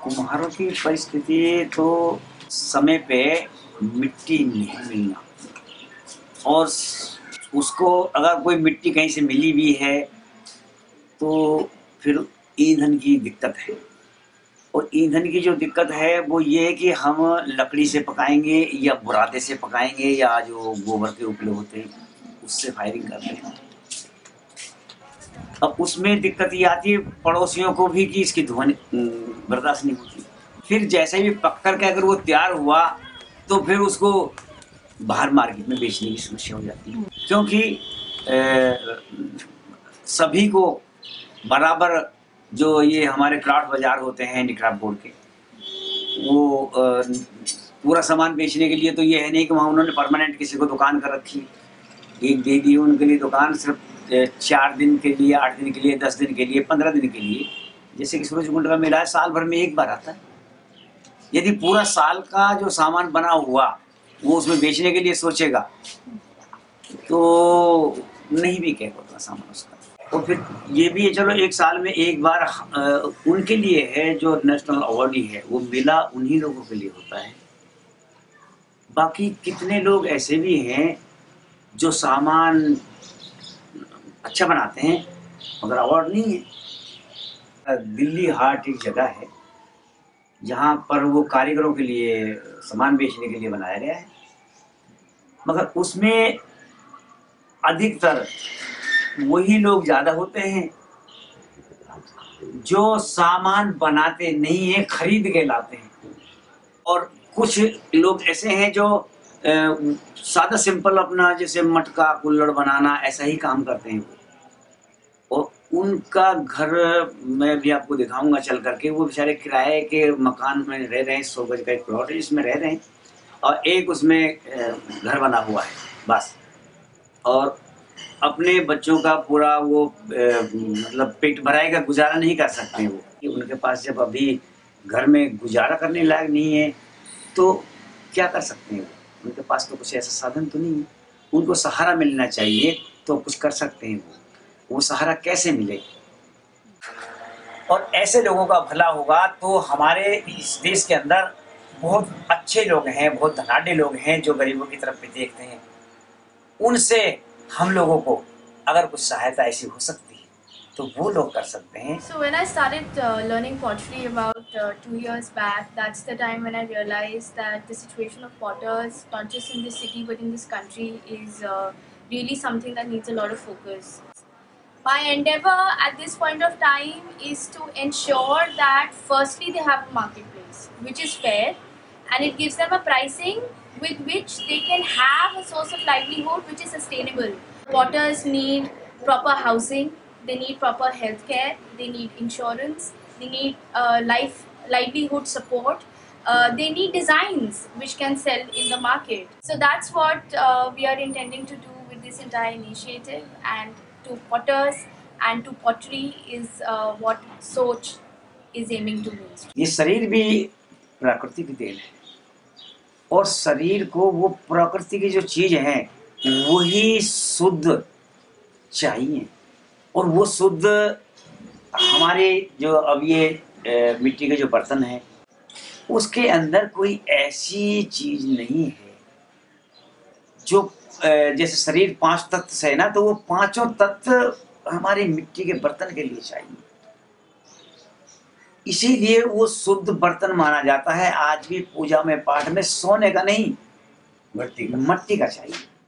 कुम्हारों की परिस्थिति तो समय पे मिट्टी नहीं मिलना, और उसको अगर कोई मिट्टी कहीं से मिली भी है तो फिर ईंधन की दिक्कत है। और ईंधन की जो दिक्कत है वो ये है कि हम लकड़ी से पकाएंगे या बुरादे से पकाएंगे या जो गोबर के उपले होते हैं उससे फायरिंग करते हैं। अब उसमें दिक्कत ये आती है पड़ोसियों को भी कि इसकी धुआं बर्दाश्त नहीं होती। फिर जैसे भी पक कर के अगर वो तैयार हुआ तो फिर उसको बाहर मार्केट में बेचने की समस्या हो जाती है, क्योंकि सभी को बराबर जो ये हमारे क्राफ्ट बाजार होते हैं हैंडीक्राफ्ट बोर्ड के, वो पूरा सामान बेचने के लिए तो ये है नहीं कि वहाँ उन्होंने परमानेंट किसी को दुकान कर रखी, एक दे दी उनके लिए दुकान सिर्फ 4 दिन के लिए, 8 दिन के लिए, 10 दिन के लिए, 15 दिन के लिए। जैसे कि सूरजकुंड का मेला है, साल भर में एक बार आता है। यदि पूरा साल का जो सामान बना हुआ वो उसमें बेचने के लिए सोचेगा तो नहीं भी कह पाता सामान उसका। और फिर ये भी है, चलो एक साल में एक बार उनके लिए है जो नेशनल अवार्ड ही है, वो मेला उन्हीं लोगों के लिए होता है। बाकी कितने लोग ऐसे भी हैं जो सामान अच्छा बनाते हैं मगर अवार्ड नहीं है। दिल्ली हाट एक जगह है जहाँ पर वो कारीगरों के लिए सामान बेचने के लिए बनाया गया है, मगर उसमें अधिकतर वही लोग ज़्यादा होते हैं जो सामान बनाते नहीं है, खरीद के लाते हैं। और कुछ लोग ऐसे हैं जो सादा सिंपल अपना जैसे मटका कुल्हड़ बनाना ऐसा ही काम करते हैं वो। और उनका घर मैं भी आपको दिखाऊंगा चल करके, वो बेचारे किराए के मकान में रह रहे हैं, 100 गज का एक प्लॉट है जिसमें रह रहे हैं और एक उसमें घर बना हुआ है बस। और अपने बच्चों का पूरा वो मतलब पेट भराई का गुजारा नहीं कर सकते वो, कि उनके पास जब अभी घर में गुजारा करने लायक नहीं है तो क्या कर सकते हैं वो, उनके पास तो कुछ ऐसा साधन तो नहीं है। उनको सहारा मिलना चाहिए तो कुछ कर सकते हैं वो सहारा कैसे मिले। और ऐसे लोगों का भला होगा तो हमारे इस देश के अंदर बहुत अच्छे लोग हैं, बहुत धनाढ़ लोग हैं जो गरीबों की तरफ भी देखते हैं, उनसे हम लोगों को अगर कुछ सहायता ऐसी हो सकती है तो वो लोग कर सकते हैं। So when I started learning pottery about 2 years back, that's the time when I realized that the situation of potters, not just in this city but in this country, is really something that needs a lot of focus. My endeavor at this point of time is to ensure that firstly they have a marketplace which is fair and it gives them a pricing with which they can have a source of livelihood which is sustainable. Potters need proper housing, they need proper healthcare, they need insurance, they need livelihood support, they need designs which can sell in the market. So that's what we are intending to do with this entire initiative, and to potters and to pottery is what SoCHE is aiming to do. ये शरीर भी प्रकृति की then है और शरीर को वो प्रकृति की जो चीज है वही शुद्ध चाहिए। और वो शुद्ध हमारे जो अब ये मिट्टी के जो बर्तन हैं उसके अंदर कोई ऐसी चीज नहीं है जो जैसे शरीर 5 तत्व से है ना, तो वो पांचों तत्व हमारे मिट्टी के बर्तन के लिए चाहिए, इसीलिए वो शुद्ध बर्तन माना जाता है। आज भी पूजा में पाठ में सोने का नहीं मट्टी का चाहिए।